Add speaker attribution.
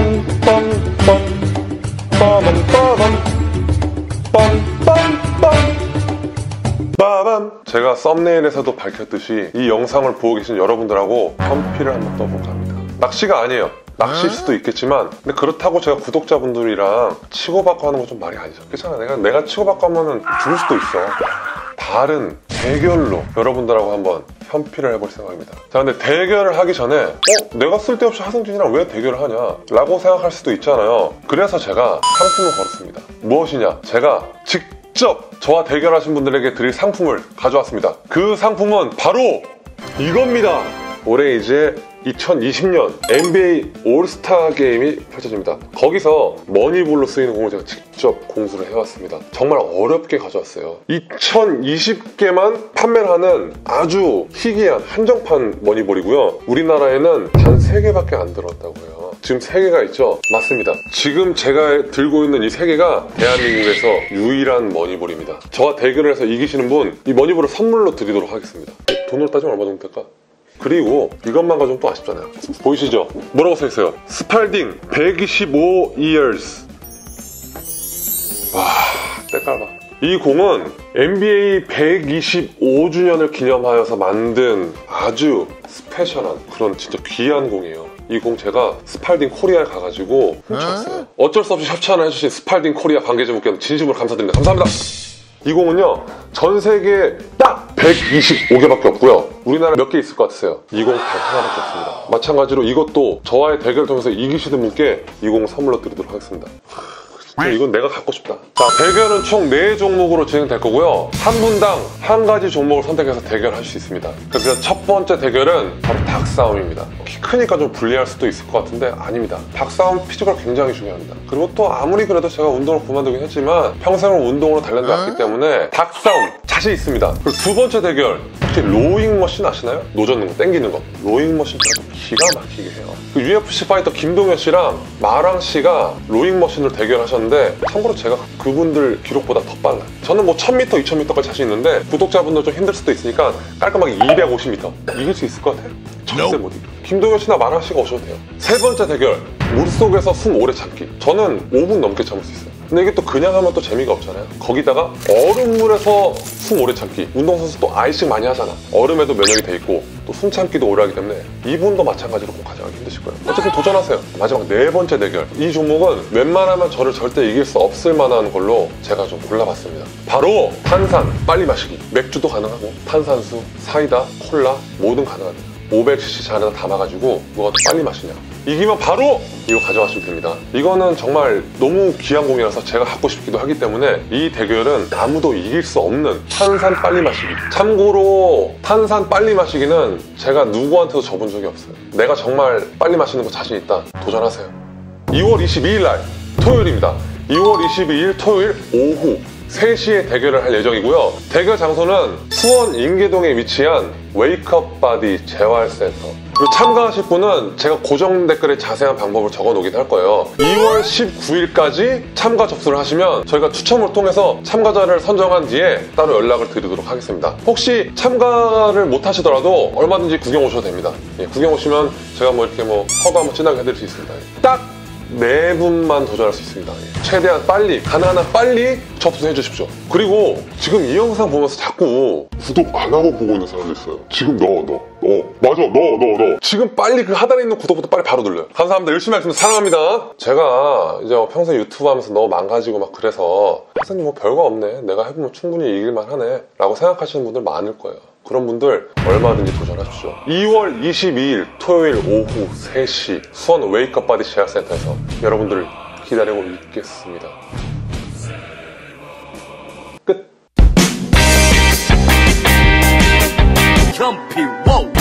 Speaker 1: 제가 썸네일에서도 밝혔듯이 이 영상을 보고 계신 여러분들하고 현피를 한번 떠볼까 합니다. 낚시가 아니에요. 낚시일 수도 있겠지만 근데 그렇다고 제가 구독자분들이랑 치고받고 하는 건 좀 말이 아니죠. 그렇잖아. 내가 치고받고 하면은 죽을 수도 있어. 다른 대결로 여러분들하고 한번 현피를 해볼 생각입니다. 자, 근데 대결을 하기 전에 내가 쓸데없이 하승진이랑 왜 대결을 하냐 라고 생각할 수도 있잖아요. 그래서 제가 상품을 걸었습니다. 무엇이냐, 제가 직접 저와 대결하신 분들에게 드릴 상품을 가져왔습니다. 그 상품은 바로 이겁니다. 올해 이제 2020년 NBA 올스타 게임이 펼쳐집니다. 거기서 머니볼로 쓰이는 공을 제가 직접 공수를 해왔습니다. 정말 어렵게 가져왔어요. 2020개만 판매를 하는 아주 희귀한 한정판 머니볼이고요. 우리나라에는 단 3개밖에 안 들어왔다고 해요. 지금 3개가 있죠? 맞습니다. 지금 제가 들고 있는 이 3개가 대한민국에서 유일한 머니볼입니다. 저와 대결을 해서 이기시는 분 이 머니볼을 선물로 드리도록 하겠습니다. 돈으로 따지면 얼마 정도 될까? 그리고 이것만 가지고는 또 아쉽잖아요. 보이시죠? 뭐라고 써있어요? 스팔딩 125 years. 와, 때깔봐. 이 공은 NBA 125주년을 기념하여서 만든 아주 스페셜한 그런 진짜 귀한 공이에요. 이 공 제가 스팔딩 코리아에 가가지고 훔쳐왔어요. 어쩔 수 없이 협찬을 해주신 스팔딩 코리아 관계자분께는 진심으로 감사드립니다. 감사합니다. 이 공은요, 전 세계에 딱 125개밖에 없고요. 우리나라 몇 개 있을 것 같으세요? 이 공 단 하나밖에 없습니다. 마찬가지로 이것도 저와의 대결을 통해서 이기시는 분께 이 공 선물로 드리도록 하겠습니다. 이건 내가 갖고 싶다. 자, 대결은 총 4종목으로 진행될 거고요. 한 분당 한 가지 종목을 선택해서 대결할 수 있습니다. 그래서 첫 번째 대결은 바로 닭싸움입니다. 키 크니까 좀 불리할 수도 있을 것 같은데 아닙니다. 닭싸움 피지컬 굉장히 중요합니다. 그리고 또 아무리 그래도 제가 운동을 그만두긴 했지만 평생을 운동으로 단련해왔기 때문에 닭싸움 자신 있습니다. 그리고 두 번째 대결, 혹시 로잉 머신 아시나요? 노젓는 거, 땡기는 거. 로잉 머신 제가 좀 기가 막히게 해요. 그 UFC 파이터 김동현 씨랑 마랑 씨가 로잉 머신으로 대결하셨는데 참고로 제가 그분들 기록보다 더 빨라요. 저는 뭐 1000m, 2000m까지 자신 있는데 구독자분들 좀 힘들 수도 있으니까 깔끔하게 250m 이길 수 있을 것 같아요? 절대 못 이겨. 김동현 씨나 마랑 씨가 오셔도 돼요. 세 번째 대결, 물속에서 숨 오래 참기. 저는 5분 넘게 참을 수 있어요. 근데 이게 또 그냥 하면 또 재미가 없잖아요. 거기다가 얼음물에서 숨 오래 참기. 운동선수 또 아이싱 많이 하잖아. 얼음에도 면역이 돼 있고 또 숨 참기도 오래 하기 때문에 이분도 마찬가지로 꼭 가져가기 힘드실 거예요. 어쨌든 도전하세요. 마지막 네 번째 대결. 이 종목은 웬만하면 저를 절대 이길 수 없을 만한 걸로 제가 좀 골라봤습니다. 바로 탄산 빨리 마시기. 맥주도 가능하고 탄산수, 사이다, 콜라 뭐든 가능합니다. 500cc 잔에다 담아가지고 누가 더 빨리 마시냐. 이기면 바로 이거 가져가시면 됩니다. 이거는 정말 너무 귀한 공이라서 제가 갖고 싶기도 하기 때문에 이 대결은 아무도 이길 수 없는 탄산 빨리 마시기. 참고로 탄산 빨리 마시기는 제가 누구한테도 져본 적이 없어요. 내가 정말 빨리 마시는 거 자신 있다. 도전하세요. 2월 22일 날 토요일입니다. 2월 22일 토요일 오후 3시에 대결을 할 예정이고요. 대결 장소는 수원 인계동에 위치한 웨이크업 바디 재활센터. 그리고 참가하실 분은 제가 고정 댓글에 자세한 방법을 적어 놓기도 할 거예요. 2월 19일까지 참가 접수를 하시면 저희가 추첨을 통해서 참가자를 선정한 뒤에 따로 연락을 드리도록 하겠습니다. 혹시 참가를 못 하시더라도 얼마든지 구경 오셔도 됩니다. 예, 구경 오시면 제가 뭐 이렇게 뭐 허가 한번 진하게 해드릴 수 있습니다. 딱 4분만 도전할 수 있습니다. 최대한 빨리, 가능한 한 빨리 접수해 주십시오. 그리고 지금 이 영상 보면서 자꾸 구독 안 하고 보고 있는 사람도 있어요. 지금 맞아, 지금 빨리 그 하단에 있는 구독부터 빨리 바로 눌러요. 감사합니다. 열심히 하겠습니다. 사랑합니다. 제가 이제 평생 유튜브 하면서 너무 망가지고 막 그래서 선생님 뭐 별거 없네, 내가 해보면 충분히 이길만 하네 라고 생각하시는 분들 많을 거예요. 그런 분들 얼마든지 도전하십시오. 2월 22일 토요일 오후 3시 수원 웨이크업 바디 재활센터에서 여러분들을 기다리고 있겠습니다. 끝.